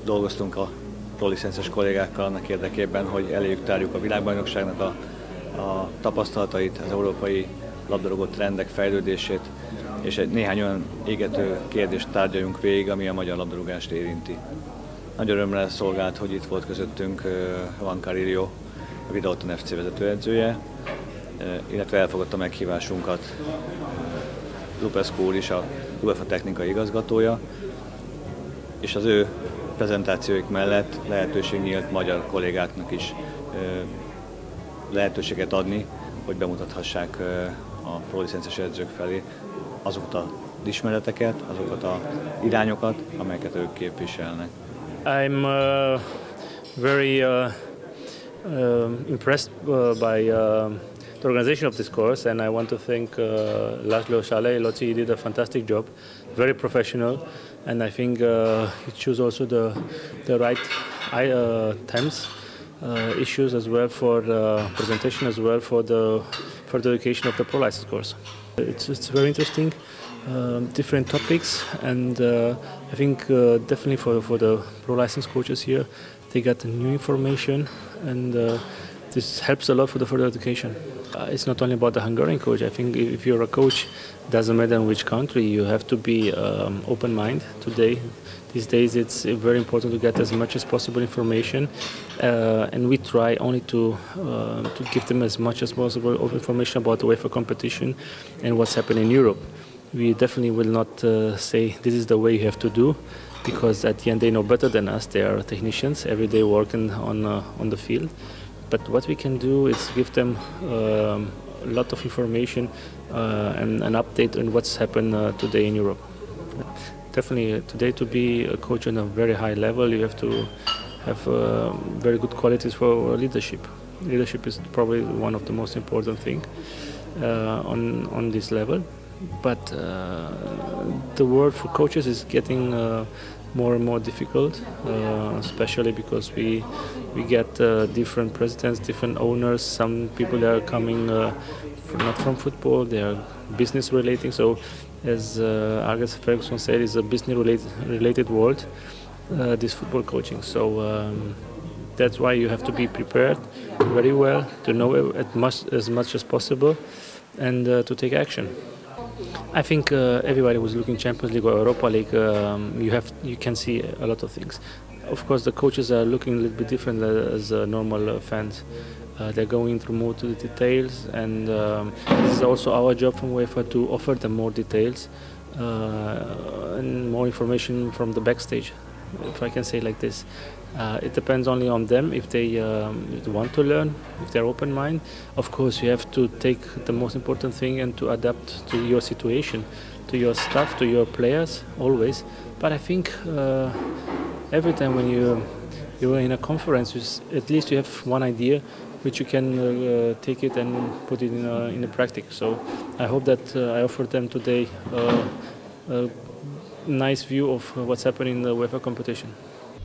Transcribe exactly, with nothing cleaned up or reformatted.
dolgoztunk a prolicences kollégákkal annak érdekében, hogy eléjük tárjuk a világbajnokságnak a, a tapasztalatait, az európai labdarúgó trendek fejlődését, és egy néhány olyan égető kérdést tárgyaljunk végig, ami a magyar labdarúgást érinti. Nagy örömmel szolgált, hogy itt volt közöttünk Juan Carrillo, a Videoton ef cé vezetőedzője, illetve elfogadta meghívásunkat Lupescu úr is, a UEFA technikai igazgatója, és az ő prezentációik mellett lehetőség nyílt magyar kollégáknak is lehetőséget adni, hogy bemutathassák a prolicences edzők felé azokat az ismereteket, azokat az irányokat, amelyeket ők képviselnek. I'm uh, very uh, uh, impressed uh, by uh, the organization of this course, and I want to thank uh, Laszlo Salai. Lotti did a fantastic job, very professional, and I think uh, he chose also the the right uh, times, uh, issues as well for uh, presentation as well for the for the education of the pro license course. It's it's very interesting. Um, different topics, and uh, I think uh, definitely for, for the pro license coaches here, they got new information, and uh, this helps a lot for the further education. Uh, it's not only about the Hungarian coach. I think if you're a coach, doesn't matter in which country, you have to be um, open mind today. These days it's very important to get as much as possible information, uh, and we try only to uh, to give them as much as possible of information about the UEFA competition and what's happening in Europe. We definitely will not uh, say this is the way you have to do, because at the end they know better than us. They are technicians, every day working on uh, on the field. But what we can do is give them um, a lot of information uh, and an update on what's happened uh, today in Europe. Definitely uh, today, to be a coach on a very high level, you have to have uh, very good qualities for leadership. Leadership is probably one of the most important things uh, on on this level. But uh, the world for coaches is getting uh, more and more difficult, uh, especially because we we get uh, different presidents, different owners. Some people that are coming uh, from, not from football; they are business relating. So, as uh, Argus Ferguson said, it's a business related related world. Uh, this football coaching. So um, that's why you have to be prepared very well to know as much as much as possible, and uh, to take action. I think uh, everybody was looking Champions League or Europa League. Um, you have, you can see a lot of things. Of course, the coaches are looking a little bit different as uh, normal uh, fans. Uh, they're going through more to the details, and um, this is also our job from UEFA to offer them more details uh, and more information from the backstage, if I can say like this. Uh, it depends only on them if they um, want to learn, if they're open mind. Of course, you have to take the most important thing and to adapt to your situation, to your staff, to your players, always. But I think uh, every time when you you're in a conference, at least you have one idea which you can uh, take it and put it in a, in a practice. So I hope that uh, I offered them today uh, a nice view of what's happening in the UEFA competition.